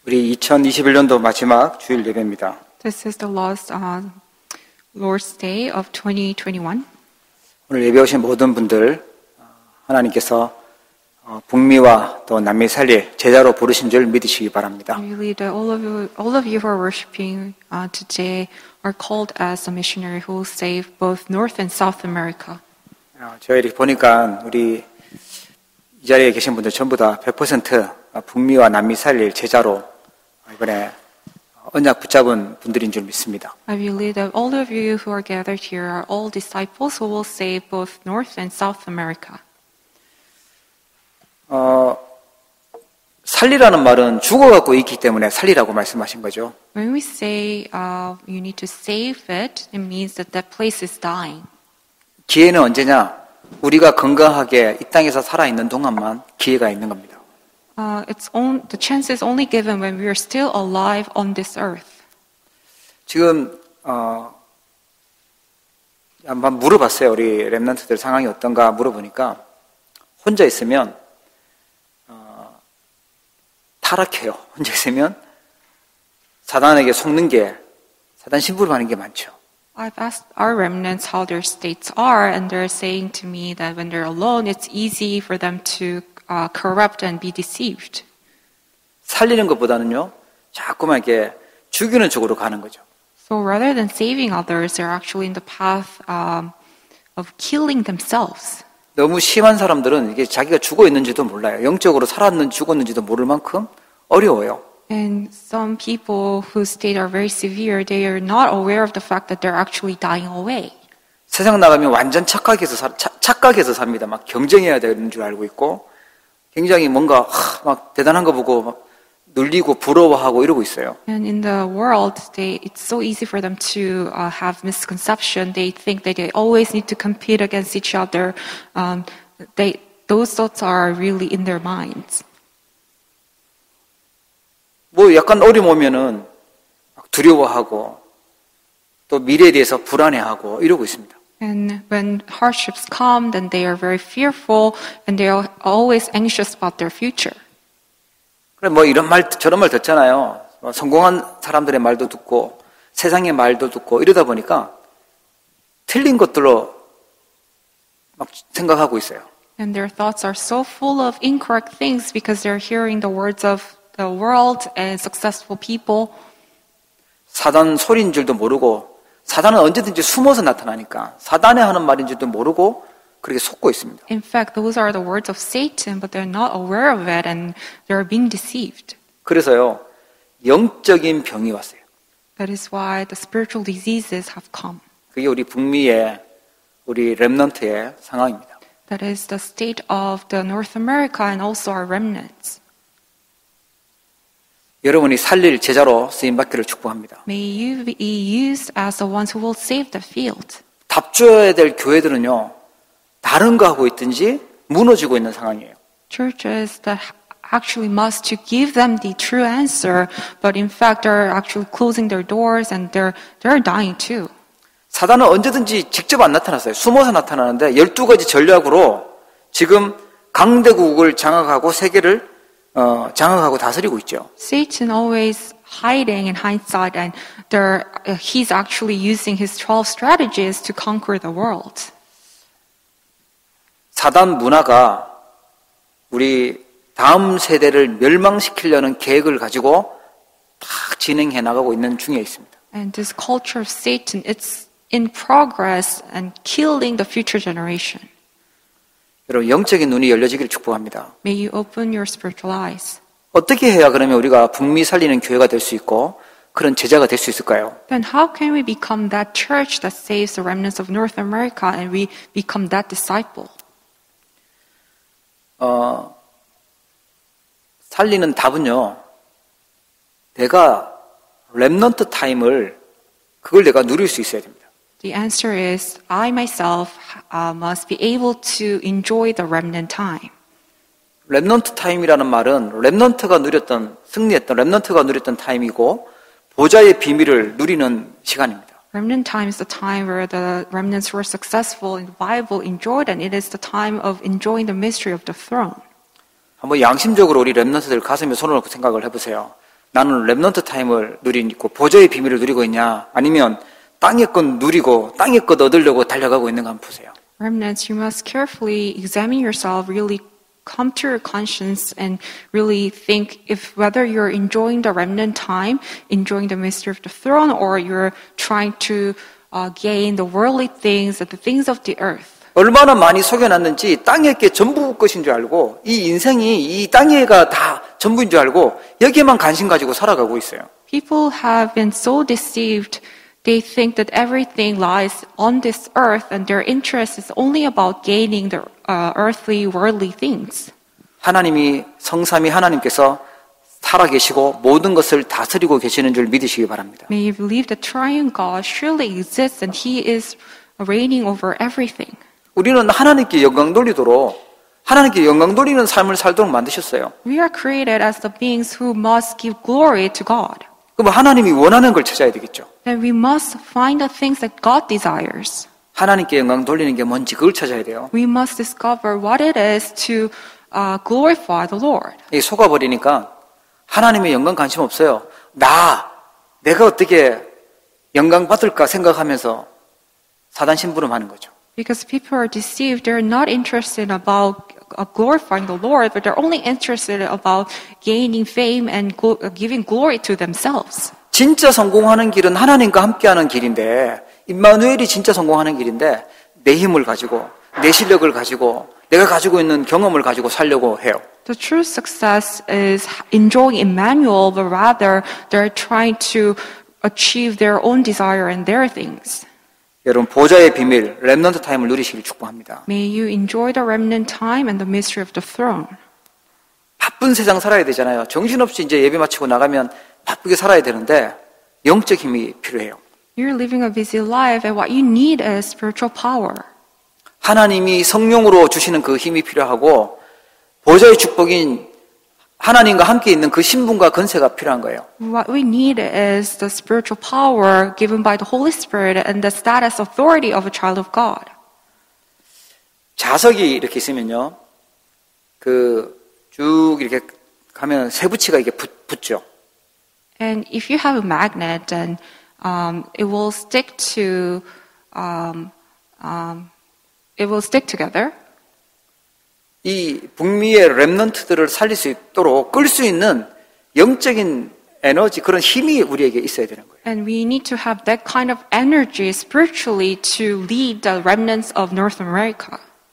우리 2021년도 마지막 주일 예배입니다. This is the last Lord's Day of 2021. 오늘 예배 오신 모든 분들 하나님께서 북미와 또 남미 살릴 제자로 부르신 줄 믿으시기 바랍니다. I believe that all of you who are worshiping today are called as a missionary who will save both North and South America. 저희 이렇게 보니까 우리 이 자리에 계신 분들 전부 다 100% 북미와 남미 살릴 제자로 이번에 언약 붙잡은 분들인 줄 믿습니다. I believe that all of you who are gathered here are all disciples who will save both North and South America. 살리라는 말은 죽어갖고 있기 때문에 살리라고 말씀하신 거죠. When we say you need to save it, it means that that place is dying. 기회는 언제냐? 우리가 건강하게 이 땅에서 살아있는 동안만 기회가 있는 겁니다. The chance is only given when we are still alive on this earth. 지금 한번 물어봤어요. 우리 렘넌트들 상황이 어떤가 물어보니까 혼자 있으면 타락해요. 혼자 있으면 사단에게 속는 게 사단 심부름하는 게 많죠. I've asked our remnants how their states are, and they're saying to me that when they're alone, it's easy for them to corrupt and be deceived. 살리는 것보다는요, 자꾸만 이렇게 죽이는 쪽으로 가는 거죠. So rather than saving others, they're actually in the path of killing themselves. 너무 심한 사람들은 이게 자기가 죽어 있는지도 몰라요. 영적으로 살았는지 죽었는지도 모를 만큼 어려워요. And some people whose state are very severe, they are not aware of the fact that they're actually dying away. 세상 나가면 완전 착각해서 삽니다. 막 경쟁해야 되는 줄 알고 있고, 굉장히 뭔가 막 대단한 거 보고 막 눌리고 부러워하고 이러고 있어요. And in the world, it's so easy for them to have misconception. They think that they always need to compete against each other. Those thoughts are really in their minds. 뭐 약간 어려움 오면은 두려워하고 또 미래에 대해서 불안해하고 이러고 있습니다. And when hardships come, then they are very fearful and they are always anxious about their future. 그래 뭐 이런 말 저런 말 듣잖아요. 성공한 사람들의 말도 듣고 세상의 말도 듣고 이러다 보니까 틀린 것들로 막 생각하고 있어요. And their thoughts are so full of incorrect things because they're hearing the words of the world and successful people. 사단 소리인 줄도 모르고 사단은 언제든지 숨어서 나타나니까 사단이 하는 말인지도 모르고 그렇게 속고 있습니다. In fact, those are the words of Satan, but they're not aware of it and they're being deceived. 그래서요, 영적인 병이 왔어요. That is why the spiritual diseases have come. 그게 우리 북미의 우리 렘넌트의 상황입니다. That is the state of the North America and also our remnants. 여러분이 살릴 제자로 쓰임받기를 축복합니다. May you be used as the ones who will save the field. 답줘야 될 교회들은요, 다른 거 하고 있든지 무너지고 있는 상황이에요. Churches that actually must to give them the true answer, but in fact are actually closing their doors and they're dying too. 사단은 언제든지 직접 안 나타났어요. 숨어서 나타나는데 12가지 전략으로 지금 강대국을 장악하고 세계를 장악하고 다스리고 있죠. Satan always hiding in hindsight, and he's actually using his 12 strategies to conquer the world. 사단 문화가 우리 다음 세대를 멸망시키려는 계획을 가지고 딱 진행해 나가고 있는 중에 있습니다. And this culture of Satan, it's in progress and killing the future generation. 여러분 영적인 눈이 열려지기를 축복합니다. May you open your spiritual eyes. 어떻게 해야 그러면 우리가 북미 살리는 교회가 될 수 있고 그런 제자가 될 수 있을까요? Then how can we become that church that saves the remnants of North America and we become that disciple? 살리는 답은요. 내가 렘넌트 타임을 그걸 내가 누릴 수 있어야 됩니다. The answer is I myself must be able to enjoy the remnant time. 렘넌트 타임이라는 말은 렘넌트가 누렸던 승리했던 렘넌트가 누렸던 타임이고 보좌의 비밀을 누리는 시간입니다. Remnant time is the time where the remnants who are successful in the Bible enjoyed, and it is the time of enjoying the mystery of the throne. 한번 양심적으로 우리 렘넌트들 가슴에 손을 얹고 생각을 해보세요. 나는 렘넌트 타임을 누리고 보좌의 비밀을 누리고 있냐, 아니면 땅의 것 누리고 땅의 것 얻으려고 달려가고 있는가 한번 보세요. Remnants, you must carefully examine yourself, really come to your conscience and really think if whether you're enjoying the remnant time, enjoying the mystery of the throne, or you're trying to gain the worldly things, the things of the earth. 얼마나 많이 속여놨는지 땅의 게 전부 것인 줄 알고 이 인생이 이 땅에가 다 전부인 줄 알고 여기에만 관심 가지고 살아가고 있어요. People have been so deceived. They think that everything lies on this earth and their interest is only about gaining the earthly, worldly things. 하나님이 성삼위 하나님께서 살아계시고 모든 것을 다스리고 계시는 줄 믿으시기 바랍니다. May you believe that triune God surely exists and He is reigning over everything. 우리는 하나님께 영광 돌리도록 하나님께 영광 돌리는 삶을 살도록 만드셨어요. We are created as the beings who must give glory to God. 그럼 하나님이 원하는 걸 찾아야 되겠죠. Then we must find the things that God desires. 하나님께 영광 돌리는 게 뭔지 그걸 찾아야 돼요. We must discover what it is to glorify the Lord. 이 속아버리니까 하나님의 영광 관심 없어요. 내가 어떻게 영광 받을까 생각하면서 사단 심부름하는 거죠. Because people are deceived, they're not interested about glorifying the Lord, but they're only interested about gaining fame and giving glory to themselves. 진짜 성공하는 길은 하나님과 함께하는 길인데 임마누엘이 진짜 성공하는 길인데 내 힘을 가지고 내 실력을 가지고 내가 가지고 있는 경험을 가지고 살려고 해요. The true success is enjoying Emmanuel, but rather they're trying to achieve their own desire and their things. 여러분 보좌의 비밀, 렘넌트 타임을 누리시길 축복합니다. May you enjoy the remnant time and the mystery of the throne. 바쁜 세상 살아야 되잖아요. 정신없이 이제 예배 마치고 나가면 바쁘게 살아야 되는데 영적 힘이 필요해요. You're living a busy life and what you need is spiritual power. 하나님이 성령으로 주시는 그 힘이 필요하고 보좌의 축복인 하나님과 함께 있는 그 신분과 건세가 필요한 거예요. What we need is the spiritual power given by the Holy Spirit and the status authority of a child of God. 자석이 이렇게 있으면요. 쭉 이렇게 가면 세부치가 이게 붙죠. And if you have a magnet, then it will stick to it will stick together. 이 북미의 렘넌트들을 살릴 수 있도록 끌 수 있는 영적인 에너지 그런 힘이 우리에게 있어야 되는 거예요. And we need to have that kind of energy spiritually to lead the remnants of North America.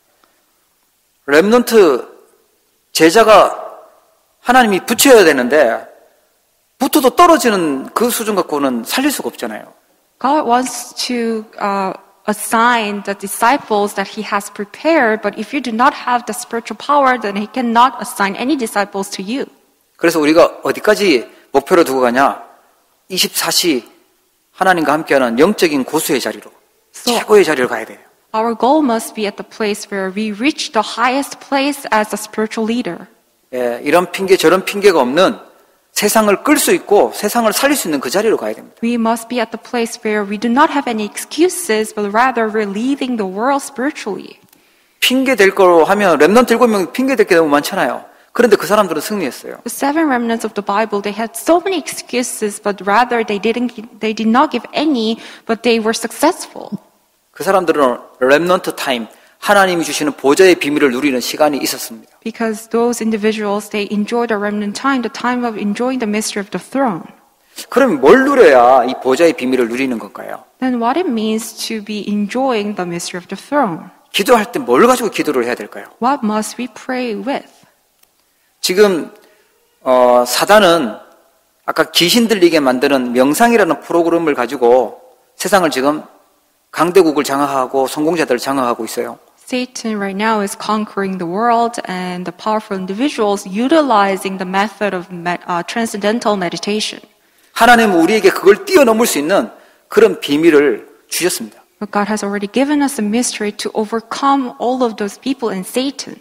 렘넌트 제자가 하나님이 붙여야 되는데 붙어도 떨어지는 그 수준 갖고는 살릴 수가 없잖아요. God wants to assign the disciples that He has prepared, but if you do not have the spiritual power, then He cannot assign any disciples to you. 그래서 우리가 어디까지 목표로 두고 가냐? 24시 하나님과 함께하는 영적인 고수의 자리로, 최고의 자리로 가야 돼요. Our goal must be at the place where we reach the highest place as a spiritual leader. 예, 이런 핑계 저런 핑계가 없는 세상을 끌 수 있고 세상을 살릴 수 있는 그 자리로 가야 됩니다. We must be at the place where we do not have any excuses, but rather we're leading the world spiritually. 핑계 될 거로 하면 렘넌트 7명 핑계 될 게 너무 많잖아요. 그런데 그 사람들은 승리했어요. The seven remnants of the Bible, they had so many excuses, but rather they did not give any, but they were successful. 그 사람들은 렘넌트 타임, 하나님이 주시는 보좌의 비밀을 누리는 시간이 있었습니다. Because those individuals, they enjoyed a remnant time, the time of enjoying the mystery of the throne. 그럼 뭘 누려야 이 보좌의 비밀을 누리는 건가요? Then what it means to be enjoying the mystery of the throne? 기도할 때 뭘 가지고 기도를 해야 될까요? What must we pray with? 지금 사단은 아까 귀신 들리게 만드는 명상이라는 프로그램을 가지고 세상을 지금 강대국을 장악하고 성공자들을 장악하고 있어요. Satan right now is conquering the world and the powerful individuals utilizing the method of transcendental meditation. 하나님은 우리에게 그걸 뛰어넘을 수 있는 그런 비밀을 주셨습니다. But God has already given us a mystery to overcome all of those people and Satan.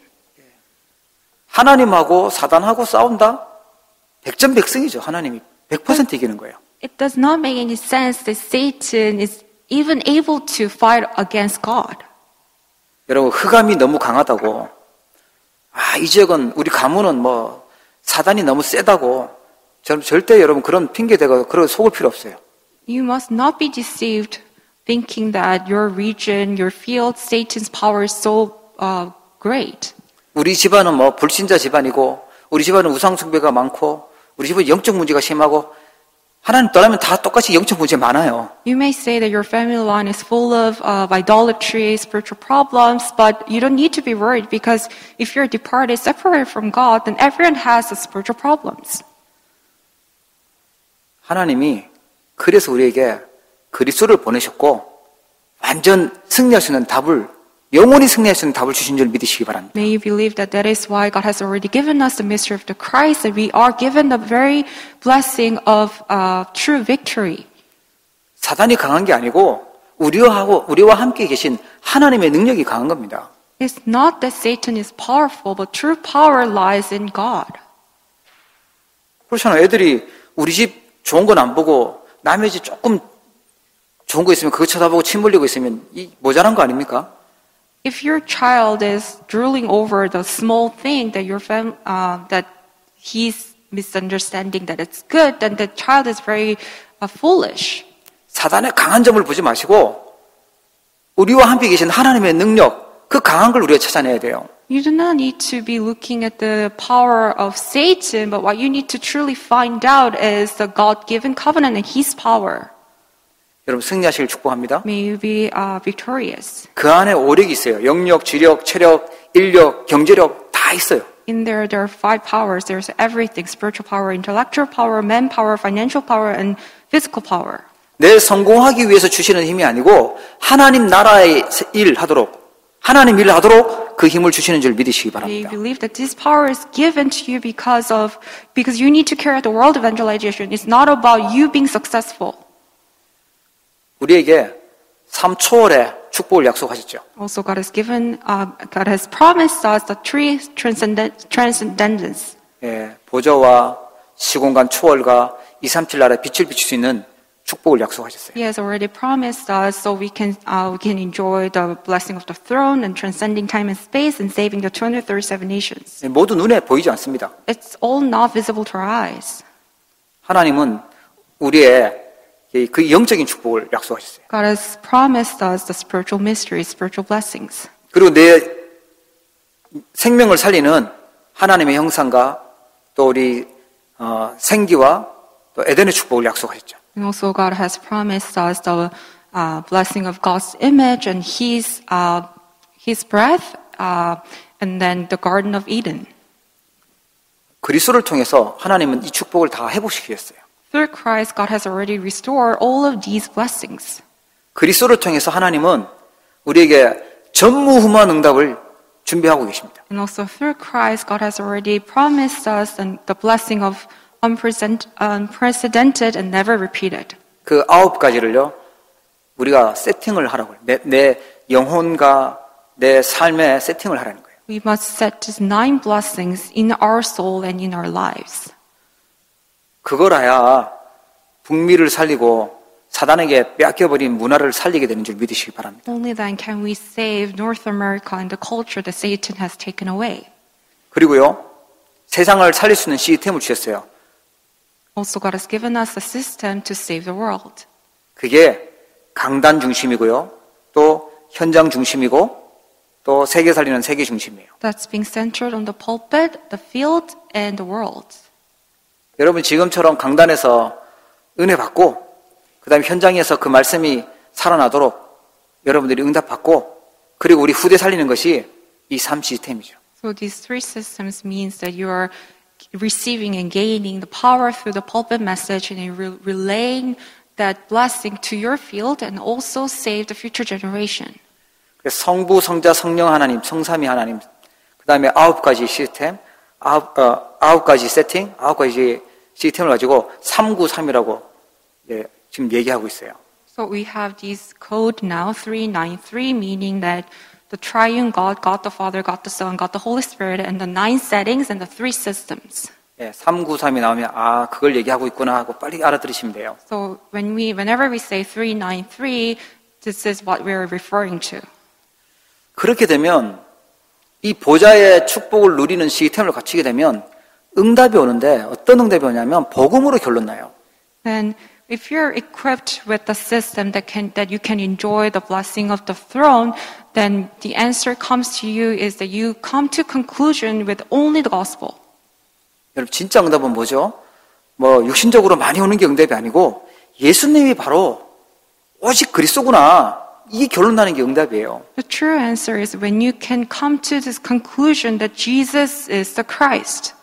하나님하고 사단하고 싸운다? 백전백승이죠. 하나님이 100% 이기는 거예요. It does not make any sense that Satan is even able to fight against God. 여러분 흑암이 너무 강하다고 이 지역은 우리 가문은 사단이 너무 세다고 저는 절대 여러분 그런 핑계 대고 그런 속을 필요 없어요. You must not be deceived thinking that your region, your field, Satan's power is so great. 우리 집안은 뭐 불신자 집안이고 우리 집안은 우상 숭배가 많고 우리 집은 영적 문제가 심하고 하나님 떠나면 다 똑같이 영적 문제 많아요. You may say that your family line is full of idolatry, spiritual problems, but you don't need to be worried because if you're departed, separated from God, then everyone has the spiritual problems. 하나님이 그래서 우리에게 그리스도를 보내셨고 완전 승리할 수 있는 답을 영원히 승리할 수 있는 답을 주신 줄 믿으시기 바랍니다. May you believe that that is why God has already given us the mystery of the Christ, that we are given the very blessing of true victory. 사단이 강한 게 아니고 우리와 함께 계신 하나님의 능력이 강한 겁니다. It's not that Satan is powerful, but true power lies in God. 그렇잖아요. 애들이 우리 집 좋은 건 안 보고 남의 집 조금 좋은 거 있으면 그거 쳐다보고 침 흘리고 있으면 모자란 거 아닙니까? If your child is drooling over the small thing that that he's misunderstanding that it's good, then the child is very foolish. 사단의 강한 점을 보지 마시고 우리와 함께 계신 하나님의 능력, 그 강한 걸 우리가 찾아내야 돼요. You do not need to be looking at the power of Satan, but what you need to truly find out is the God-given covenant and His power. 여러분 승리하시길 축복합니다. May you be victorious. 그 안에 오력이 있어요. 영력, 지력, 체력, 인력, 경제력 다 있어요. In there are five powers. There's everything: spiritual power, intellectual power, manpower, financial power, and physical power. 내 성공하기 위해서 주시는 힘이 아니고 하나님 나라의 일 하도록 하나님 일을 하도록 그 힘을 주시는 줄 믿으시기 May you 바랍니다. believe that this power is given to you because you need to carry out the world evangelization. It's not about you being successful. 우리에게 3초월의 축복을 약속하셨죠. Also, God has promised us the three transcendence. 예, 보좌와 시공간 초월과 237 나라에 빛을 비출 수 있는 축복을 약속하셨어요. He has already promised us, so we can enjoy the blessing of the throne and transcending time and space and saving the 237 nations. 예, 모두 눈에 보이지 않습니다. It's all not visible to our eyes. 하나님은 우리의 그 영적인 축복을 약속하셨어요. God has promised us the spiritual mysteries, spiritual blessings. 그리고 내 생명을 살리는 하나님의 형상과 또 우리 생기와 또 에덴의 축복을 약속하셨죠. And also, God has promised us the blessing of God's image and His breath, and then the Garden of Eden. 그리스도를 통해서 하나님은 이 축복을 다 회복시키셨어요. Through Christ, God has already restored all of these blessings. 그리스도를 통해서 하나님은 우리에게 전무후무한 응답을 준비하고 계십니다. And also through Christ, God has already promised us the blessing of unprecedented and never repeated. 그 9가지를요, 우리가 세팅을 하라고요. 내 영혼과 내 삶에 세팅을 하라는 거예요. We must set these 9 blessings in our soul and in our lives. 그걸 해야 북미를 살리고 사단에게 뺏겨버린 문화를 살리게 되는 줄 믿으시기 바랍니다. Only then can we save North America and the culture that Satan has taken away. 그리고요, 세상을 살릴 수 있는 시스템을 주셨어요. Also, God has given us a system to save the world. 그게 강단 중심이고요, 또 현장 중심이고, 또 세계 살리는 세계 중심이에요. That's being centered on the pulpit, the field, and the world. 여러분 지금처럼 강단에서 은혜 받고, 그 다음에 현장에서 그 말씀이 살아나도록 여러분들이 응답받고, 그리고 우리 후대 살리는 것이 이 3 시스템이죠. So these 3 systems means that you are receiving and gaining the power through the pulpit message and relaying that blessing to your field and also save the future generation. 성부, 성자, 성령 하나님, 성삼위 하나님, 그 다음에 9가지 시스템, 9가지 세팅, 9가지 시스템을 가지고 393이라고 지금 얘기하고 있어요. So we have this code now, 393, meaning that the triune God, God the Father, God the Son, God the Holy Spirit, and the 9 settings and the 3 systems. 393이 나오면 그걸 얘기하고 있구나 하고 빨리 알아들으시면 돼요. So whenever we say 393, this is what we're referring to. 그렇게 되면 이 보좌의 축복을 누리는 시스템을 갖추게 되면 응답이 오는데 어떤 응답이 오냐면 복음으로 결론 나요. Then if you're equipped with the system that you can enjoy the blessing of the throne, then the answer comes to you is that you come to conclusion with only the gospel. 여러분 진짜 응답은 뭐죠? 뭐 육신적으로 많이 오는 게 응답이 아니고 예수님이 바로 오직 그리스도구나. 이게 결론 나는 게 응답이에요. The true answer is when you can come to this conclusion that Jesus is the Christ.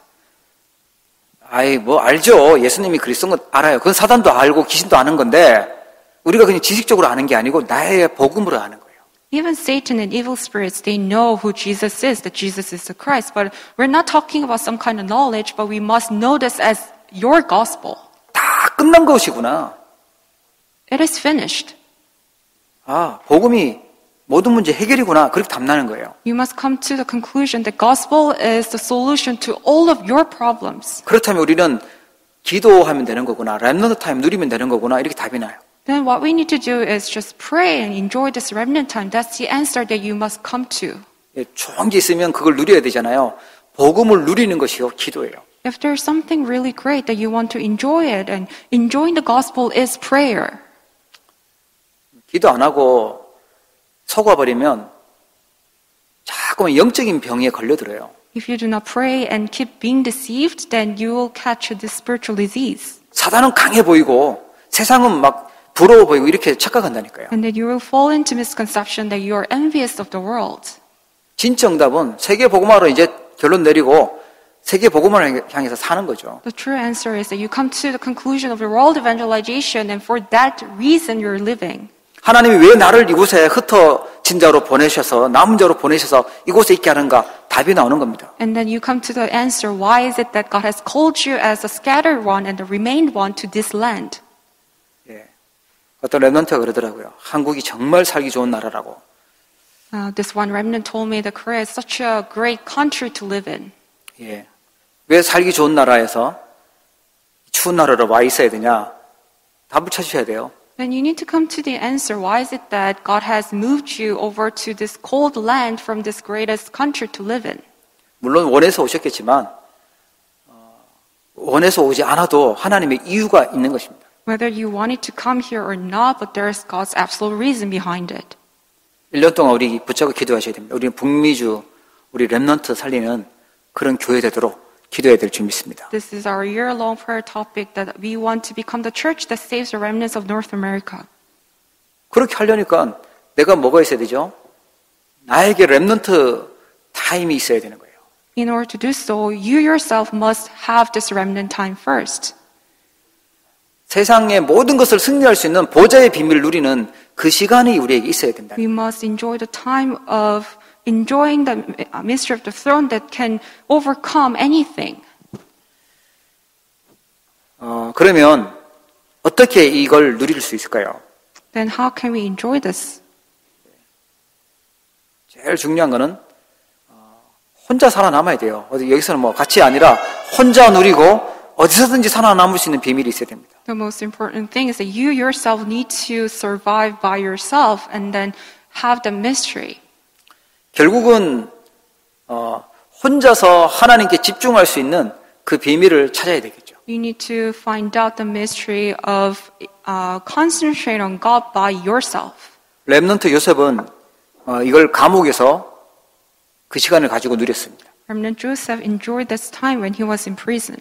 아이 뭐 알죠. 예수님이 그리스도인 건 알아요. 그건 사단도 알고 귀신도 아는 건데 우리가 그냥 지식적으로 아는 게 아니고 나의 복음으로 아는 거예요. Even Satan and evil spirits, they know who Jesus is, that Jesus is the Christ. But we're not talking about some kind of knowledge, but we must know this as your gospel. 다 끝난 것이구나. It is finished. 아, 복음이 모든 문제 해결이구나. 그렇게 답나는 거예요. You must come to the conclusion that gospel is the solution to all of your problems. 그렇다면 우리는 기도하면 되는 거구나. 렘넌트 타임 누리면 되는 거구나. 이렇게 답이 나요. Then what we need to do is just pray and enjoy this remnant time. That's the answer that you must come to. 예, 좋은 게 있으면 그걸 누려야 되잖아요. 복음을 누리는 것이요. 기도예요. If there's something really great that you want to enjoy it, and enjoying the gospel is prayer. 기도 안 하고 속아버리면 자꾸만 영적인 병에 걸려들어요. If you do not pray and keep being deceived, then you will catch this spiritual disease. 사단은 강해 보이고 세상은 막 부러워 보이고 이렇게 착각한다니까요. And then you will fall into misconception that you are envious of the world. 진짜 응답은 세계 복음화로 이제 결론 내리고 세계 복음화를 향해서 사는 거죠. The true answer is that you come to the conclusion of the world evangelization, and for that reason you're living. 하나님이 왜 나를 이곳에 흩어진 자로 보내셔서 남은 자로 보내셔서 이곳에 있게 하는가 답이 나오는 겁니다. And then you come to the answer, why is it that God has called you as a scattered one and the remained one to this land? 예. 어떤 렘넌트가 그러더라고요. 한국이 정말 살기 좋은 나라라고. This one remnant told me that Korea is such a great country to live in. 예. 왜 살기 좋은 나라에서 추운 나라로 와 있어야 되냐? 답을 찾으셔야 돼요. Then you need to come to the answer. Why is it that God has moved you over to this cold land from this greatest country to live in? 물론 원해서 오셨겠지만 원해서 오지 않아도 하나님의 이유가 있는 것입니다. Whether you wanted to come here or not, but there is God's absolute reason behind it. 1년 동안 우리 붙잡고 기도하셔야 됩니다. 우리는 북미주, 우리 렘넌트 살리는 그런 교회 되도록 기도해야 될 줄 믿습니다. This is our year-long prayer topic that we want to become the church that saves the remnants of North America. 그렇게 하려니까 내가 뭐가 있어야 되죠? 나에게 렘넌트 타임이 있어야 되는 거예요. In order to do so, you yourself must have this remnant time first. 세상의 모든 것을 승리할 수 있는 보좌의 비밀을 누리는 그 시간이 우리에게 있어야 된다. We must enjoy the time of enjoying the mystery of the throne that can overcome anything. 그러면 어떻게 이걸 누릴 수 있을까요? Then how can we enjoy this? 제일 중요한 거는 혼자 살아남아야 돼요. 여기서는 뭐 같이 아니라 혼자 누리고 어디서든지 살아남을 수 있는 비밀이 있어야 됩니다. The most important thing is that you yourself need to survive by yourself and then have the mystery. 결국은 혼자서 하나님께 집중할 수 있는 그 비밀을 찾아야 되겠죠. You need to find out the mystery of concentrate on God by yourself. 렘넌트 요셉은 이걸 감옥에서 그 시간을 가지고 누렸습니다. Remnant Joseph enjoyed this time when he was in prison.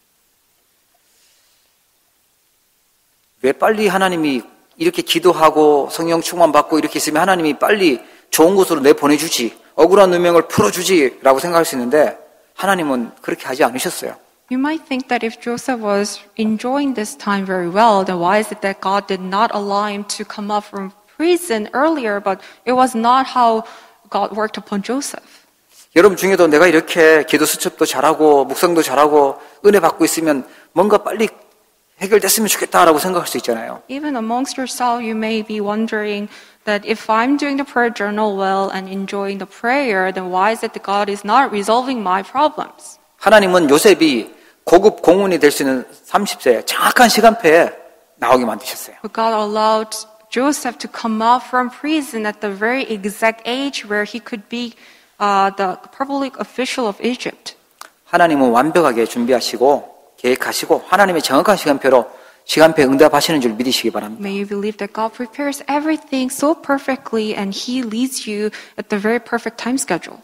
왜 빨리 하나님이 이렇게 기도하고 성령 충만받고 이렇게 있으면 하나님이 빨리 좋은 곳으로 내보내주지, 억울한 누명을 풀어주지라고 생각할 수 있는데 하나님은 그렇게 하지 않으셨어요. You might think that if Joseph was enjoying this time very well, then why is it that God did not allow him to come out from prison earlier? But it was not how God worked upon Joseph. 여러분 중에도 내가 이렇게 기도 수첩도 잘하고 묵상도 잘하고 은혜 받고 있으면 뭔가 빨리 해결됐으면 좋겠다라고 생각할 수 있잖아요. Even amongst yourself, you may be wondering that if I'm doing the prayer journal well and enjoying the prayer, then why is it that God is not resolving my problems? 하나님은 요셉이 고급 공문이 될 수 있는 30세 정확한 시간표에 나오게 만드셨어요. But God allowed Joseph to come out from prison at the very exact age where he could be the public official of Egypt. 하나님은 완벽하게 준비하시고 계획하시고 하나님의 정확한 시간표에 응답하시는 줄 믿으시기 바랍니다. May you believe that God prepares everything so perfectly and He leads you at the very perfect time schedule.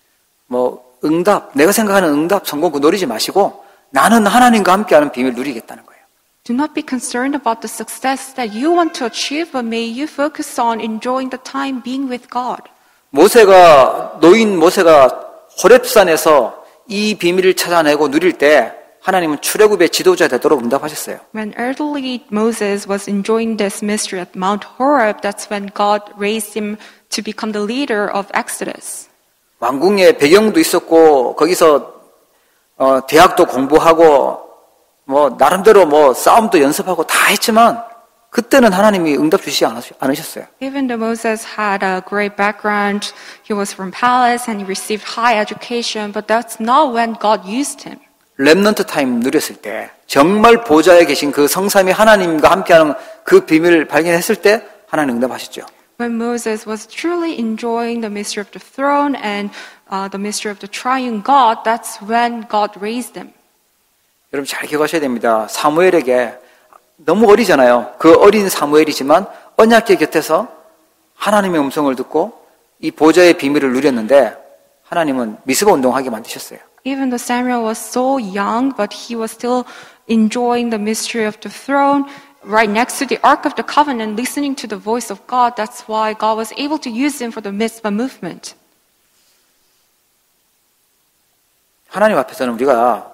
내가 생각하는 응답, 성공 그 노리지 마시고 나는 하나님과 함께하는 비밀 누리겠다는 거예요. Do not be concerned about the success that you want to achieve, but may you focus on enjoying the time being with God. 노인 모세가 호렙산에서 이 비밀을 찾아내고 누릴 때 하나님은 출애굽의 지도자 되도록 응답하셨어요. When elderly Moses was enjoying this mystery at Mount Horeb, that's when God raised him to become the leader of Exodus. 왕궁의 배경도 있었고 거기서 대학도 공부하고 나름대로 싸움도 연습하고 다 했지만 그때는 하나님이 응답 주시지 않으셨어요. Even though Moses had a great background, he was from palace and he received high education, but that's not when God used him. 렘넌트 타임 누렸을 때 정말 보좌에 계신 그 성삼위 하나님과 함께하는 그 비밀을 발견했을 때 하나님 응답하셨죠. When Moses was truly enjoying the mystery of the throne and the mystery of the triune God, that's when God raised him. 여러분 잘 기억하셔야 됩니다. 사무엘에게 너무 어리잖아요. 그 어린 사무엘이지만 언약궤 곁에서 하나님의 음성을 듣고 이 보좌의 비밀을 누렸는데 하나님은 미스바 운동하게 만드셨어요. Even though Samuel was so young, but he was still enjoying the mystery of the throne, right next to the Ark of the Covenant, listening to the voice of God. That's why God was able to use him for the Mitzvah movement. 하나님 앞에서는 우리가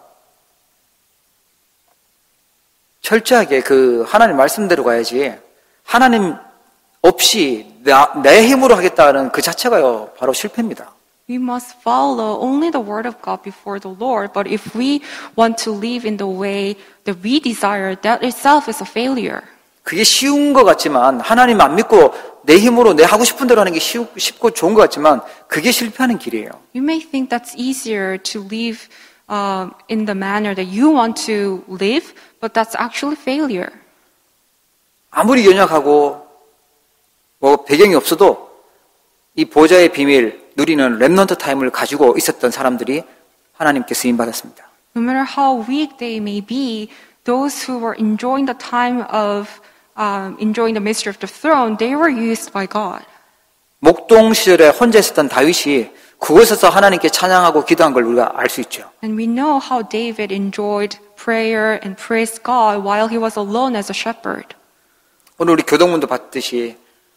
철저하게 그 하나님 말씀대로 가야지 하나님 없이 내 힘으로 하겠다는 그 자체가요 바로 실패입니다. We must follow only the word of God before the Lord, but if we want to live in the way that we desire, that itself is a failure. 그게 쉬운 것 같지만 하나님 안 믿고 내 힘으로 내 하고 싶은 대로 하는 게 쉽고 좋은 것 같지만 그게 실패하는 길이에요. You may think that's easier to live in the manner that you want to live, but that's actually failure. 아무리 연약하고 배경이 없어도 이 보좌의 비밀 누리는 렘넌트 타임을 가지고 있었던 사람들이 하나님께 쓰임 받았습니다. No matter how weak they may be, those who were enjoying the time of enjoying the mystery of the throne, they were used by God. 목동 시절에 혼자 있었던 다윗이 그곳에서 하나님께 찬양하고 기도한 걸 우리가 알 수 있죠. And we know how David enjoyed prayer and praised God while he was alone as a shepherd. 오늘 우리 교동문도 봤듯이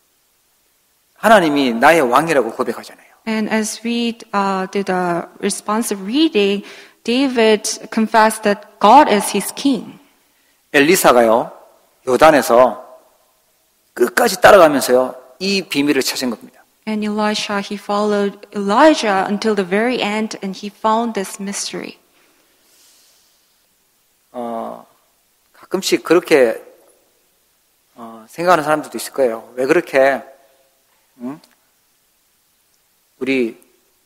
하나님이 나의 왕이라고 고백하잖아요. And as we did a responsive reading, David confessed that God is his king. 엘리사가요, 요단에서 끝까지 따라가면서요, 이 비밀을 찾은 겁니다. And Elisha, he followed Elijah until the very end and he found this mystery. 가끔씩 그렇게 생각하는 사람들도 있을 거예요. 왜 그렇게 우리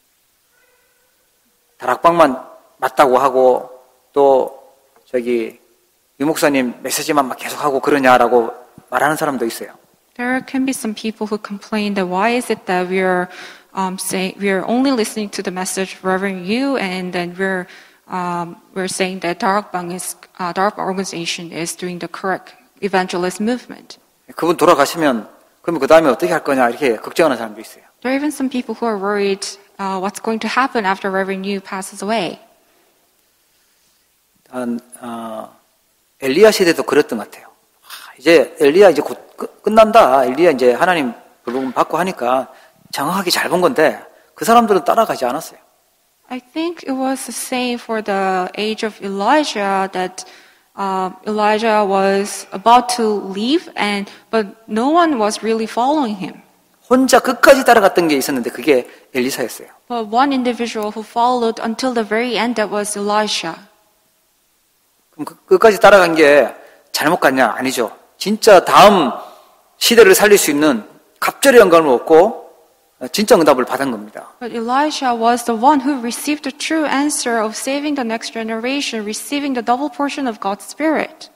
다락방만 맞다고 하고 또 유 목사님 메시지만 막 계속하고 그러냐라고 말하는 사람도 있어요. There can be some people who complain that why is it that we're saying we're only listening to the message of Reverend Yu, and then we're saying that Darakbang organization is doing the correct evangelist movement. 그분 돌아가시면 그러면 그 다음에 어떻게 할 거냐 이렇게 걱정하는 사람도 있어요. There are even some people who are worried what's going to happen after Reverend Yu passes away. 엘리야 시대도 그랬던 것 같아요. 이제 엘리야 이제 곧 끝난다. 엘리야 이제 하나님 부름 받고 하니까 정확하게 잘 본 건데 그 사람들은 따라가지 않았어요. I think it was the same for the age of Elijah that Elijah was about to leave, but no one was really following him. 혼자 끝까지 따라갔던 게 있었는데 그게 엘리사였어요. But one individual who followed until the very end, that was Elisha. 그럼 끝까지 따라간 게 잘못 갔냐? 아니죠. 진짜 다음 시대를 살릴 수 있는 갑절의 영감을 얻고 진짜 응답을 받은 겁니다. But Elisha was the one who received the true answer of saving the next generation, receiving the double portion of God's Spirit.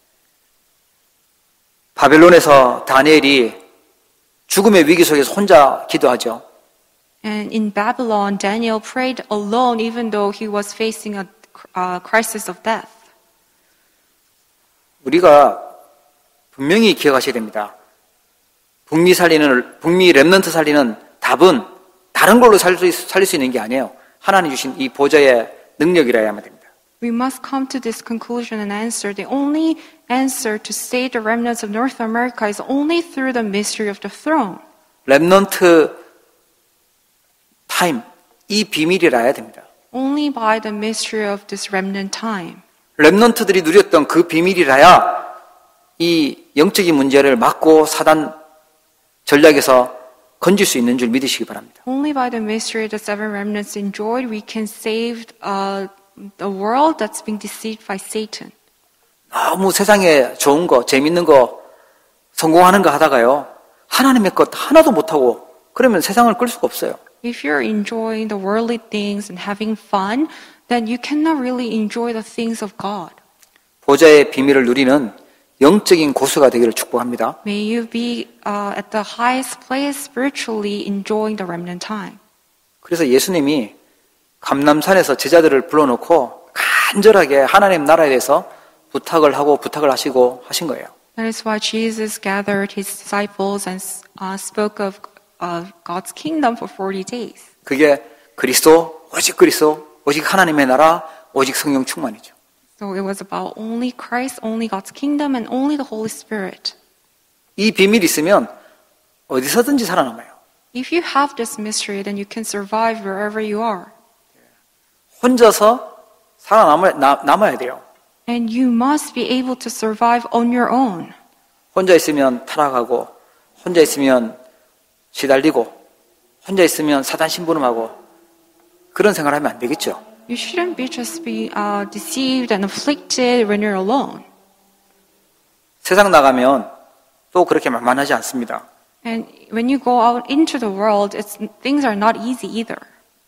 바벨론에서 다니엘이 죽음의 위기 속에서 혼자 기도하죠. And in Babylon, Daniel prayed alone even though he was facing a crisis of death. 우리가 분명히 기억하셔야 됩니다. 북미 렘넌트 살리는 답은 다른 걸로 살릴 수 있는 게 아니에요. 하나님 주신 이 보좌의 능력이라 해야만 됩니다. We must come to this conclusion and answer. The only answer to save the remnants of North America is only through the mystery of the throne. 렘넌트 타임, 이 비밀이라 해야 됩니다. Only by the mystery of this remnant time. 렘넌트들이 누렸던 그 비밀이라야 이 영적인 문제를 막고 사단 전략에서 건질 수 있는 줄 믿으시기 바랍니다. Only by the mystery the seven remnants enjoyed, we can save the world that's being deceived by Satan. 너무 세상에 좋은 거, 재밌는 거, 성공하는 거 하다가요. 하나님의 것 하나도 못하고 그러면 세상을 끌 수가 없어요. If you're enjoying the worldly things and having fun, then you cannot really enjoy the things of God. 보좌의 비밀을 누리는 영적인 고수가 되기를 축복합니다. May you be at the highest place spiritually enjoying the remnant time. 그래서 예수님이 감람산에서 제자들을 불러놓고 간절하게 하나님 나라에 대해서 부탁을 하시고 하신 거예요. That is why Jesus gathered his disciples and spoke of God's kingdom for 40 days. 그게 그리스도, 오직 하나님의 나라, 오직 성령 충만이죠. So it was about only Christ, only God's kingdom, and only the Holy Spirit. 이 비밀이 있으면 어디서든지 살아남아요. If you have this mystery, then you can survive wherever you are. 혼자서 남아야 돼요. And you must be able to survive on your own. 혼자 있으면 타락하고, 혼자 있으면 시달리고, 혼자 있으면 사단 심부름하고 그런 생활하면 안 되겠죠. You shouldn't be just be deceived and afflicted when you're alone. 세상 나가면 또 그렇게 만만하지 않습니다. And when you go out into the world, things are not easy either.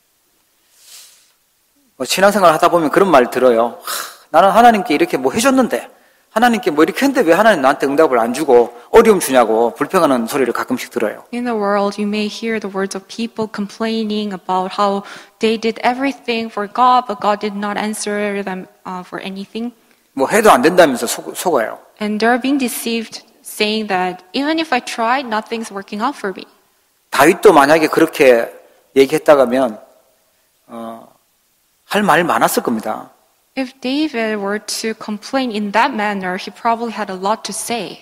신앙생활 하다 보면 그런 말 들어요. 나는 하나님께 이렇게 뭐 해줬는데, 하나님께 뭐 이렇게 했는데 왜 하나님 나한테 응답을 안 주고 어려움 주냐고 불평하는 소리를 가끔씩 들어요. In the world, you may hear the words of people complaining about how they did everything for God, but God did not answer them for anything. 뭐 해도 안 된다면서 속아요. And they're being deceived, saying that even if I tried, nothing's working out for me. 다윗도 만약에 그렇게 얘기했다가면 할 말 많았을 겁니다. If David were to complain in that manner, he probably had a lot to say.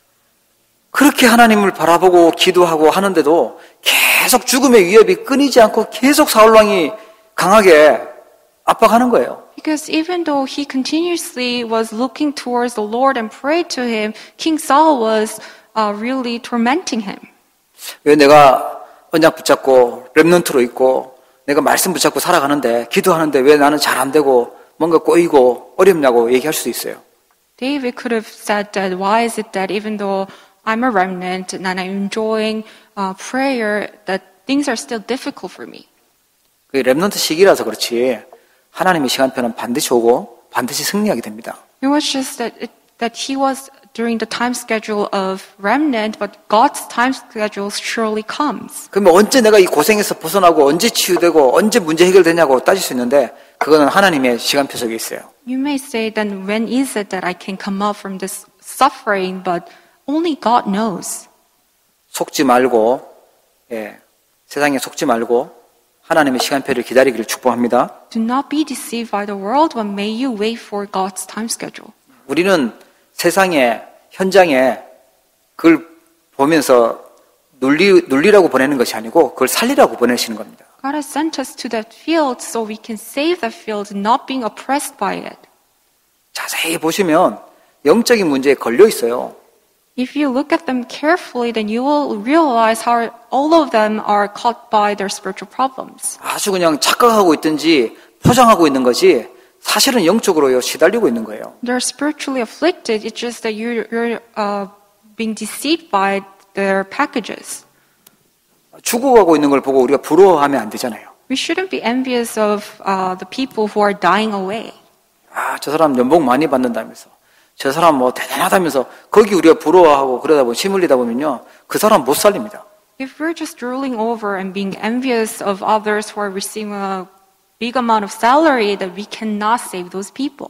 그렇게 하나님을 바라보고 기도하고 하는데도 계속 죽음의 위협이 끊이지 않고 계속 사울왕이 강하게 압박하는 거예요. Because even though he continuously was looking towards the Lord and prayed to him, King Saul was really tormenting him. 왜 내가 언약 붙잡고 렘넌트로 있고 내가 말씀 붙잡고 살아가는데 기도하는데 왜 나는 잘 안 되고 뭔가 꼬이고 어렵냐고 얘기할 수도 있어요. David could have said that, why is it that even though I'm a remnant and I'm enjoying prayer, that things are still difficult for me? 그 렘넌트 시기라서 그렇지 하나님의 시간표는 반드시 오고 반드시 승리하게 됩니다. It was just that he was during the time schedule of remnant, but God's time schedule surely comes. 그러면 언제 내가 이 고생에서 벗어나고 언제 치유되고 언제 문제 해결되냐고 따질 수 있는데 그거는 하나님의 시간표 속에 있어요. You may say, then when is it that I can come out from this suffering? But only God knows. 속지 말고 세상에 속지 말고 하나님의 시간표를 기다리기를 축복합니다. Do not be deceived by the world, but may you wait for God's time schedule. 우리는 세상의 현장에 그걸 보면서 눌리라고 보내는 것이 아니고 그걸 살리라고 보내시는 겁니다. God has sent us to that field so we can save that field, not being oppressed by it. 자세히 보시면 영적인 문제에 걸려 있어요. If you look at them carefully, then you will realize how all of them are caught by their spiritual problems. 아주 그냥 착각하고 있든지 포장하고 있는 것이 사실은 영적으로 시달리고 있는 거예요. They're spiritually afflicted. It's just that you're being deceived by their packages. 죽어가고 있는 걸 보고 우리가 부러워하면 안 되잖아요. We shouldn't be envious of the people who are dying away. 저 사람 연봉 많이 받는다면서, 저 사람 뭐 대단하다면서 거기 우리가 부러워하고 그러다 보면 침 흘리다 보면요, 그 사람 못 살립니다. If we're just drooling over and being envious of others who are receiving a big amount of salary that we cannot save those people.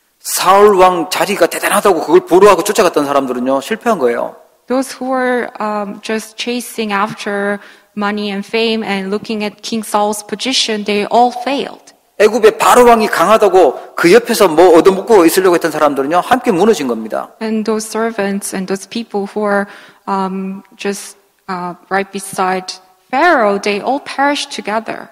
사울 왕 자리가 대단하다고 그걸 보루하고 쫓아갔던 사람들은요, 실패한 거예요. Those who were just chasing after money and fame and looking at King Saul's position, they all failed. 애굽의 바로 왕이 강하다고 그 옆에서 뭐 얻어먹고 있으려고 했던 사람들은요, 함께 무너진 겁니다. And those servants and those people who are just right beside Pharaoh, they all perished together.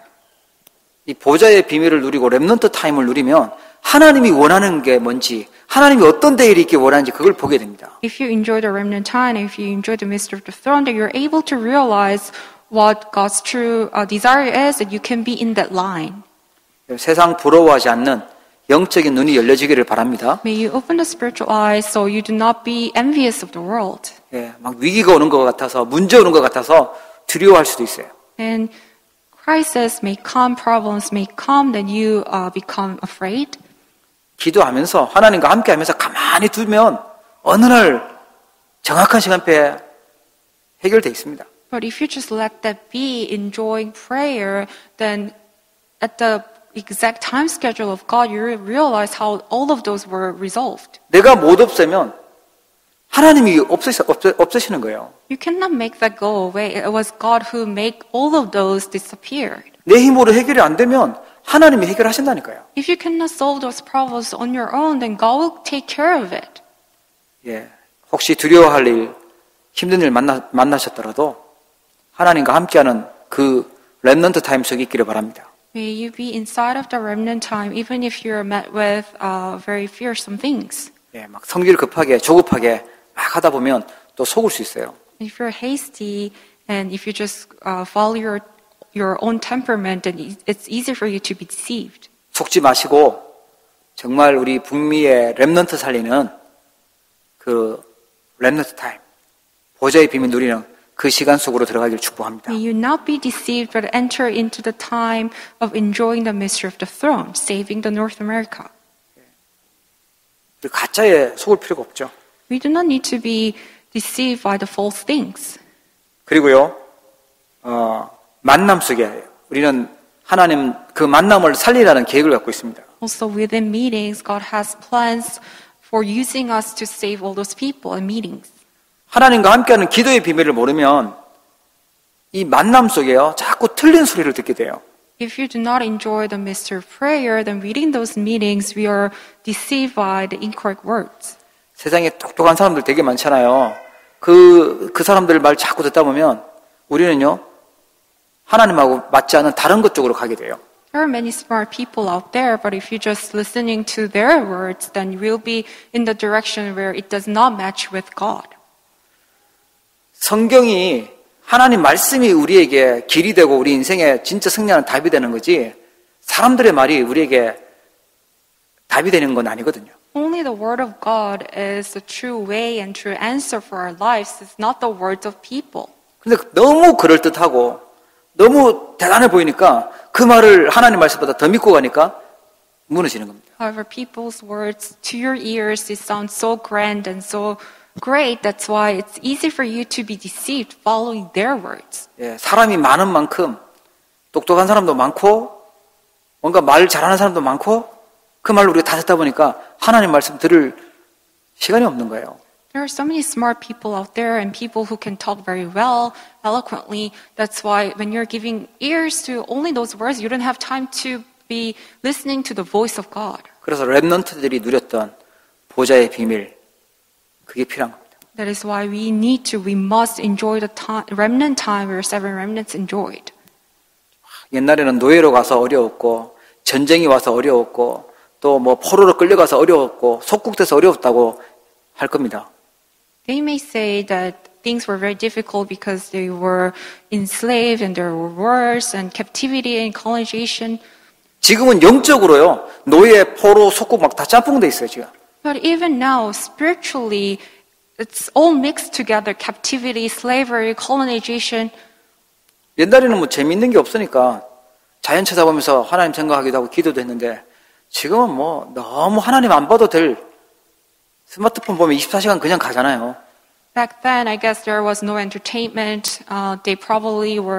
이 보좌의 비밀을 누리고 렘넌트 타임을 누리면 하나님이 원하는 게 뭔지, 하나님이 어떤 대일이 있길 원하는지 그걸 보게 됩니다. If you enjoy the remnant time, if you enjoy the mystery of the throne, then you're able to realize what God's true desire is, and you can be in that line. 세상 부러워하지 않는 영적인 눈이 열려지기를 바랍니다. May you open the spiritual eyes so you do not be envious of the world. 예, 막 위기가 오는 것 같아서, 문제 오는 것 같아서 두려워할 수도 있어요. And crisis may come, problems may come, then you become afraid. 기도하면서 하나님과 함께하면서 가만히 두면 어느 날 정확한 시간표에 해결돼 있습니다. But if you just let that be, enjoying prayer, then at the exact time schedule of God, you realize how all of those were resolved. 내가 못 없애면 하나님이 없애시는 거예요. You cannot make that go away. It was God who made all of those disappear. 내 힘으로 해결이 안 되면 하나님이 해결하신다니까요. If you cannot solve those problems on your own, then God will take care of it. 예, 혹시 두려워할 일, 힘든 일 만나셨더라도 하나님과 함께하는 그 렘넌트 타임 속에 있기를 바랍니다. May you be inside of the remnant time, even if you're met with very fearsome things. 예, 막 성질 급하게, 조급하게 막 하다 보면 또 속을 수 있어요. If you're hasty and if you just follow your own temperament, then it's easy for you to be deceived. 속지 마시고 정말 우리 북미의 렘넌트 살리는 그 렘넌트 타임, 보좌의 비밀 누리는 그 시간 속으로 들어가길 축복합니다. May you not be deceived, but enter into the time of enjoying the mystery of the throne, saving the North America. 가짜에 속을 필요가 없죠. We do not need to be deceived by the false things. 그리고요, 만남 속에 우리는 하나님 그 만남을 살리라는 계획을 갖고 있습니다. Also within meetings, God has plans for using us to save all those people in meetings. 하나님과 함께하는 기도의 비밀을 모르면 이 만남 속에요, 자꾸 틀린 소리를 듣게 돼요. If you do not enjoy the mystery of prayer, then reading those meetings, we are deceived by the incorrect words. 세상에 똑똑한 사람들 되게 많잖아요. 그 사람들 말 자꾸 듣다 보면 우리는요, 하나님하고 맞지 않은 다른 것 쪽으로 가게 돼요. There are many smart people out there, but if you're just listening to their words, then you will be in the direction where it does not match with God. 성경이 하나님 말씀이 우리에게 길이 되고 우리 인생에 진짜 승리하는 답이 되는 거지 사람들의 말이 우리에게 답이 되는 건 아니거든요. Only the word of God is the true way and true answer for our lives. It's not the words of people. 근데 너무 그럴듯하고 너무 대단해 보이니까 그 말을 하나님 말씀보다 더 믿고 가니까 무너지는 겁니다. However, people's words to your ears, it sounds so grand and so great. That's why it's easy for you to be deceived following their words. 예, 사람이 많은 만큼 똑똑한 사람도 많고 뭔가 말 잘하는 사람도 많고 그 말을 우리가 다 듣다 보니까 하나님 말씀 들을 시간이 없는 거예요. There are so many smart people out there and people who can talk very well, eloquently. That's why when you're giving ears to only those words, you don't have time to be listening to the voice of God. 그래서 렘넌트들이 누렸던 보좌의 비밀, 그게 필요한 겁니다. That is why we must enjoy the remnant time where seven remnants enjoyed. 옛날에는 노예로 가서 어려웠고 전쟁이 와서 어려웠고 또 뭐 포로로 끌려가서 어려웠고 속국돼서 어려웠다고 할 겁니다. They may say that things were very difficult because they were enslaved and there were wars and captivity and colonization. 지금은 영적으로요. 노예, 포로, 속국 막 다 짬뽕돼 있어요, 지금. But even now, spiritually, it's all mixed together. Captivity, slavery, colonization. 옛날에는 뭐 재미있는 게 없으니까 자연 찾아보면서 하나님 생각하기도 하고 기도도 했는데 지금은 뭐 너무 하나님 안 봐도 될 스마트폰 보면 24시간 그냥 가잖아요. Back then, I guess there was no entertainment. They probably were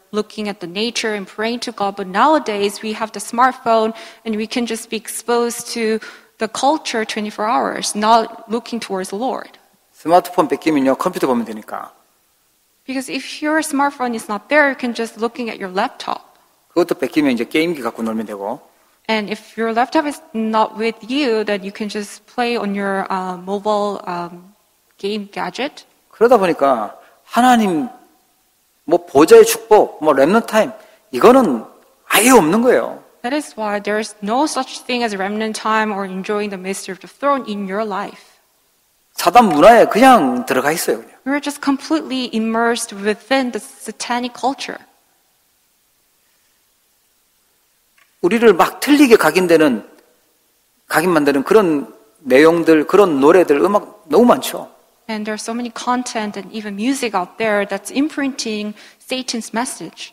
looking at the nature and praying to God. But nowadays we have the smartphone and we can just be exposed to the culture 24 hours, not looking towards the Lord. 스마트폰 뺏기면요, 컴퓨터 보면 되니까. Because if your smartphone is not there, you can just looking at your laptop. 그것도 뺏기면 이제 게임기 갖고 놀면 되고. And if your laptop is not with you, then you can just play on your mobile game gadget. 그러다 보니까 하나님 뭐 보좌의 축복, 뭐 렘넌트 타임 이거는 아예 없는 거예요. That is why there is no such thing as remnant time or enjoying the mystery of the throne in your life. 사단 문화에 그냥 들어가 있어요. 그냥. We're just completely immersed within the satanic culture. 우리를 막 틀리게 각인 만드는 그런 내용들, 그런 노래들, 음악 너무 많죠. And there are so many content and even music out there that's imprinting Satan's message.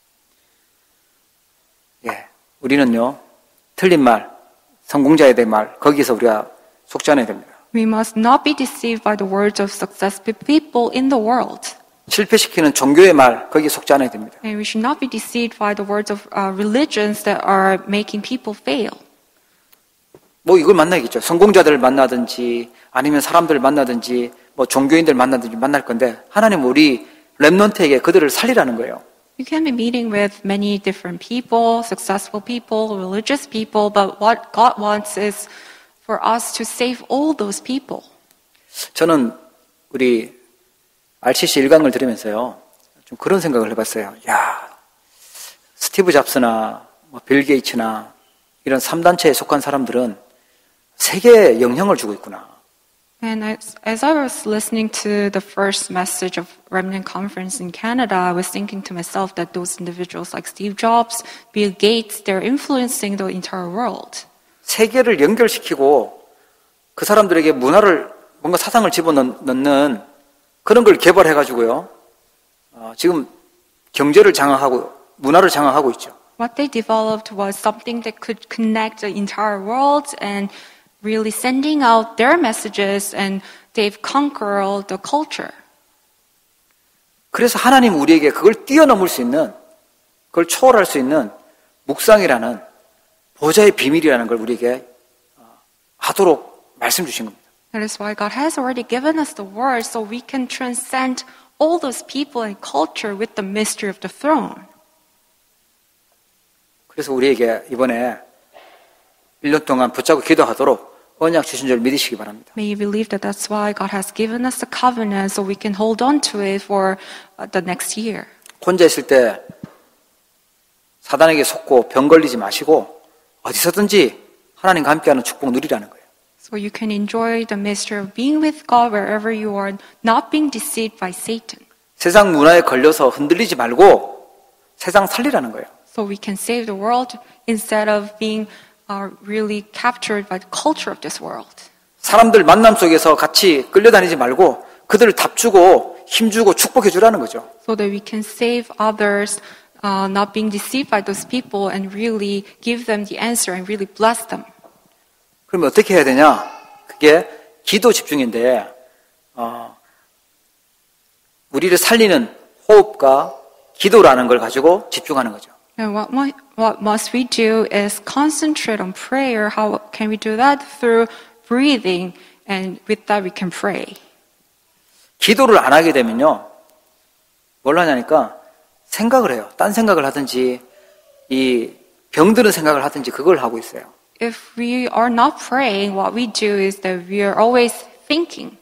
예, 우리는요, 틀린 말, 성공자에 대한 말, 거기서 우리가 속지 않아야 됩니다. We must not be deceived by the words of successful people in the world. 실패시키는 종교의 말, 거기에 속지 않아야 됩니다. And we should not be deceived by the words of religions that are making people fail. 뭐 이걸 만나야겠죠. 성공자들을 만나든지 아니면 사람들을 만나든지 뭐 종교인들 만나든지 만날 건데 하나님 우리 렘넌트에게 그들을 살리라는 거예요. You can be meeting with many different people, successful people, religious people, but what God wants is for us to save all those people. 저는 우리 RCC 1강을 들으면서요, 좀 그런 생각을 해봤어요. 야, 스티브 잡스나 뭐 빌 게이츠나 이런 3단체에 속한 사람들은 세계에 영향을 주고 있구나. And as I was listening to the first message of Remnant Conference in Canada, I was thinking to myself that those individuals like Steve Jobs, Bill Gates, they're influencing the entire world. 세계를 연결시키고 그 사람들에게 문화를, 뭔가 사상을 집어넣는 그런 걸 개발해가지고요. 지금 경제를 장악하고 문화를 장악하고 있죠. What they developed was something that could connect the entire world and really sending out their messages, and they've conquered the culture. 그래서 하나님 우리에게 그걸 뛰어넘을 수 있는, 그걸 초월할 수 있는 묵상이라는 보좌의 비밀이라는 걸 우리에게 하도록 말씀 주신 겁니다. That is why God has already given us the word so we can transcend all those people and culture with the mystery of the throne. 그래서 우리에게 이번에 1년 동안 붙잡고 기도하도록 언약 주신 줄 믿으시기 바랍니다. May you believe that that's why God has given us the covenant so we can hold on to it for the next year. 혼자 있을 때 사단에게 속고 병 걸리지 마시고 어디서든지 하나님과 함께하는 축복 누리라는 거예요. So you can enjoy the mystery of being with God wherever you are, not being deceived by Satan. 세상 문화에 걸려서 흔들리지 말고 세상 살리라는 거예요. So we can save the world instead of being really captured by the culture of this world. 사람들 만남 속에서 같이 끌려다니지 말고 그들을 답주고 힘주고 축복해 주라는 거죠. So that we can save others, not being deceived by those people and really give them the answer and really bless them. 그러면 어떻게 해야 되냐? 그게 기도 집중인데 우리를 살리는 호흡과 기도라는 걸 가지고 집중하는 거죠. And what must we do is concentrate on prayer. How can we do that? Through breathing, and with that we can pray. 기도를 안 하게 되면요, 뭘 하냐니까 생각을 해요. 딴 생각을 하든지 이 병드는 생각을 하든지 그걸 하고 있어요. If we are not praying, what we do is that we are always thinking.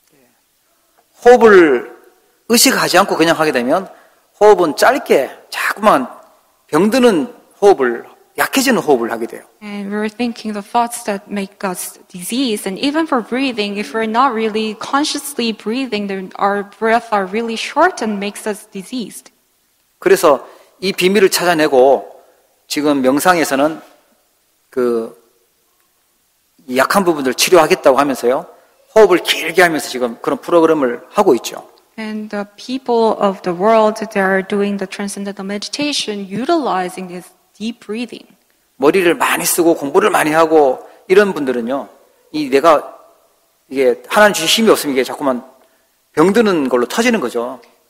호흡을 의식하지 않고 그냥 하게 되면 호흡은 짧게 자꾸만 병드는 호흡을, 약해지는 호흡을 하게 돼요. And we're thinking the thoughts that make us disease. And even for breathing, if we're not really consciously breathing, then our breath are really short and makes us diseased. 그래서 이 비밀을 찾아내고 지금 명상에서는 그 약한 부분들 치료하겠다고 하면서요, 호흡을 길게 하면서 지금 그런 프로그램을 하고 있죠. And the people of the world, they are doing the transcendental meditation, utilizing this deep breathing. 머리를 많이 쓰고 공부를 많이 하고 이런 분들은요, 이게 하나님 주신 힘이 없으면 이게 자꾸만 병드는 걸로 터지는 거죠.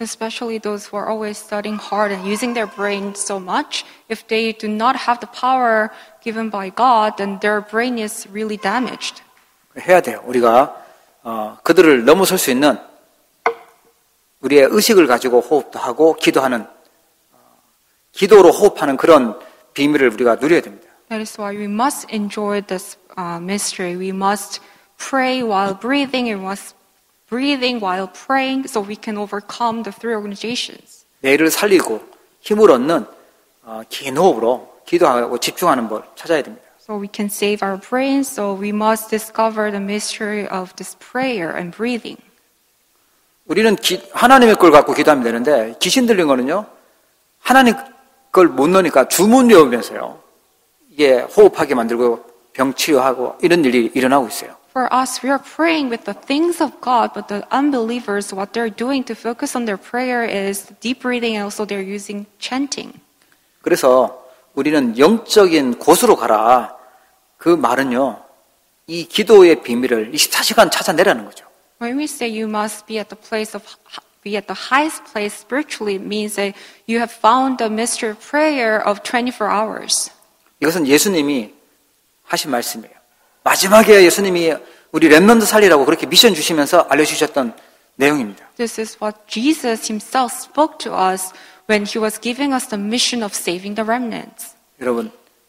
Especially those who are always studying hard and using their brain so much, if they do not have the power given by God, then their brain is really damaged. 해야 돼요. 우리가 그들을 넘어설 수 있는 우리의 의식을 가지고 호흡도 하고 기도하는 기도로 호흡하는 그런 비밀을 우리가 누려야 됩니다. That is why we must enjoy this mystery. We must pray while breathing, and we must breathing while praying, so we can overcome the three organizations. 뇌를 살리고 힘을 얻는 긴 호흡으로 기도하고 집중하는 법 찾아야 됩니다. So we can save our brains. So we must discover the mystery of this prayer and breathing. 우리는 하나님의 걸 갖고 기도하면 되는데 귀신 들린 거는요. 하나님 걸 못 넣으니까 주문 외우면서요. 이게 호흡하게 만들고 병 치유하고 이런 일이 일어나고 있어요. For us, we are praying with the things of God, but the unbelievers, what they're doing to focus on their prayer is deep breathing, and also they're using chanting. 그래서 우리는 영적인 곳으로 가라. 그 말은요. 이 기도의 비밀을 24시간 찾아내라는 거죠. When we say you must be at the highest place spiritually, it means that you have found the mystery of prayer of 24 hours. 이것은 예수님이 하신 말씀이에요. 마지막에 예수님이 우리 렘넌트 살리라고 그렇게 미션 주시면서 알려주셨던 내용입니다. This is what Jesus himself spoke to us when he was giving us the mission of saving the remnants. 여러분,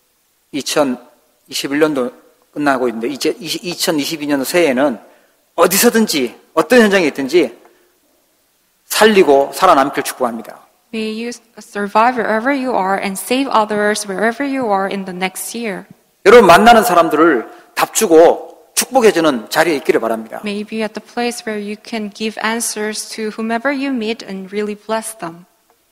2021년도 끝나고 있는데 이제 2022년도 새해에는 어디서든지 어떤 현장에 있든지 살리고 살아남길 축복합니다. May you survive wherever you are and save others wherever you are in the next year. 여러분 만나는 사람들을 답주고 축복해주는 자리에 있기를 바랍니다. May you be at the place where you can give answers to whomever you meet and really bless them.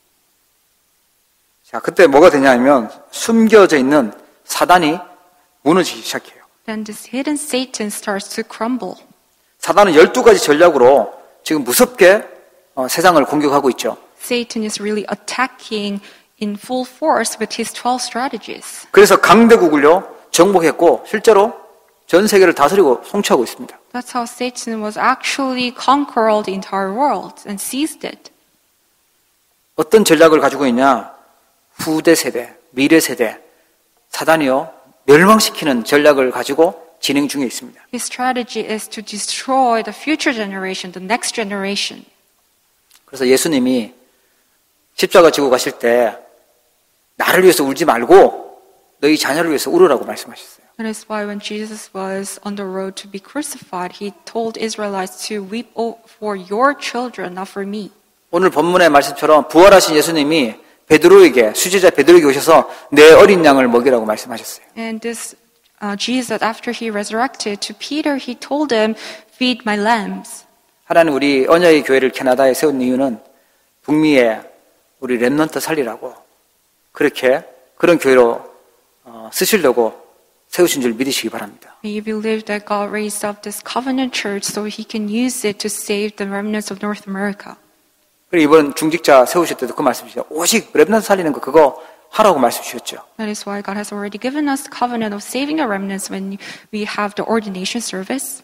자, 그때 뭐가 되냐면 숨겨져 있는 사단이 무너지기 시작해요. Then this hidden Satan starts to crumble. 사단은 12가지 전략으로 지금 무섭게 세상을 공격하고 있죠. Satan is really attacking in full force with his 12 strategies. 그래서 강대국을요 정복했고 실제로 전 세계를 다스리고 통치하고 있습니다. That's how Satan was actually conquered the entire world and seized it. 어떤 전략을 가지고 있냐? 후대 세대, 미래 세대, 사단이요 멸망시키는 전략을 가지고 진행 중에 있습니다. His strategy is to destroy the future generation, the next generation. 그래서 예수님이 십자가 지고 가실 때 나를 위해서 울지 말고 너희 자녀를 위해서 울으라고 말씀하셨어요. That is why when Jesus was on the road to be crucified, he told Israelites to weep for your children, not for me. 오늘 본문의 말씀처럼 부활하신 예수님이 베드로에게 수제자 베드로에게 오셔서 내 어린 양을 먹이라고 말씀하셨어요. And this Jesus, after he resurrected to Peter, he told him, "Feed my lambs." 하나님 우리 언약의 교회를 캐나다에 세운 이유는 북미에 우리 렘넌트 살리라고 그렇게 그런 교회로 쓰시려고 세우신 줄 믿으시기 바랍니다. May you believe that God raised up this covenant church so he can use it to save the remnants of North America. 그리고 이번 중직자 세우실 때도 그 말씀 주셨죠. 오직 렘넌트 살리는 거 그거 하라고 말씀 주셨죠. That is why God has already given us the covenant of saving the remnants when we have the ordination service.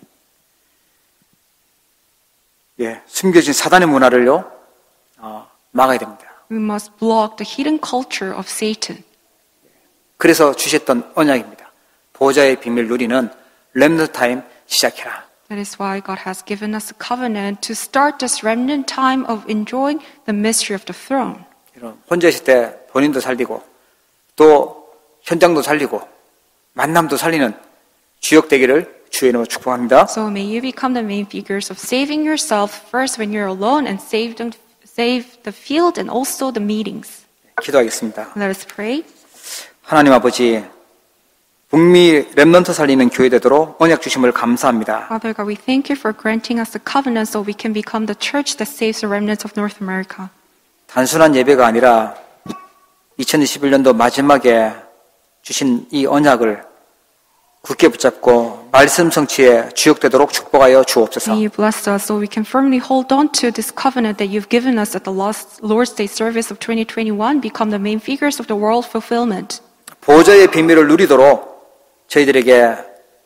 예, 숨겨진 사단의 문화를요 막아야 됩니다. We must block the hidden culture of Satan. 그래서 주셨던 언약입니다. 보좌의 비밀 누리는 렘넌트 타임 시작해라. That is why God has given us a covenant to start this remnant time of enjoying the mystery of the throne. 혼자 있을 때 본인도 살리고 또 현장도 살리고 만남도 살리는 주역 되기를 주의 이름으로 축복합니다. So may you become the main figures of saving yourself first when you're alone and save the field and also the meetings. 기도하겠습니다. Let us pray. 하나님 아버지, 북미 렘넌트 살리는 교회 되도록 언약 주심을 감사합니다. Father God, we thank you for granting us the covenant so we can become the church that saves the remnants of North America. 단순한 예배가 아니라 2021년도 마지막에 주신 이 언약을 굳게 붙잡고 말씀 성취에 주역되도록 축복하여 주옵소서. May you bless us so we can firmly hold on to this covenant that you've given us at the Lord's Day service of 2021, become the main figures of the world fulfillment. 보좌의 비밀을 누리도록 저희들에게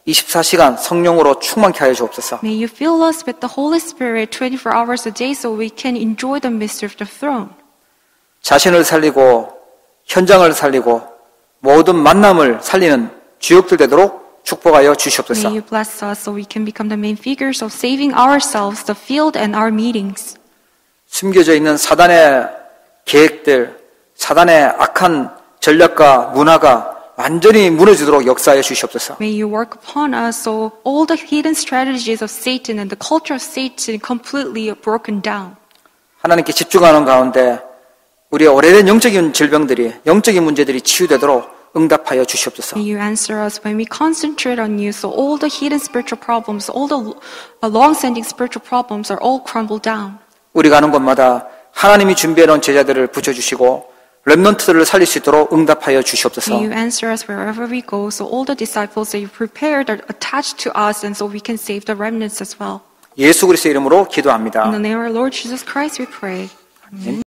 24시간 성령으로 충만케 하여 주옵소서. May you fill us with the Holy Spirit 24 hours a day so we can enjoy the mystery of the throne. 자신을 살리고 현장을 살리고 모든 만남을 살리는 주역들 되도록 축복하여 주시옵소서. May you bless us so we can become the main figures of saving ourselves, the field and our meetings. 숨겨져 있는 사단의 계획들, 사단의 악한 전략과 문화가 완전히 무너지도록 역사하여 주시옵소서. May you work upon us so all the hidden strategies of Satan and the culture of Satan completely are broken down. 하나님께 집중하는 가운데 우리의 오래된 영적인 질병들이, 영적인 문제들이 치유되도록 응답하여 주시옵소서. May you answer us when we concentrate on you so all the hidden spiritual problems, all the long-standing spiritual problems are all crumbled down. 우리가 가는 곳마다 하나님이 준비해 놓은 제자들을 붙여주시고 렘넌트들을 살릴 수 있도록 응답하여 주시옵소서. May you answer us wherever we go so all the disciples that you prepared are attached to us and so we can save the remnants as well. 예수 그리스도의 이름으로 기도합니다. In the name of our Lord Jesus Christ we pray. Amen.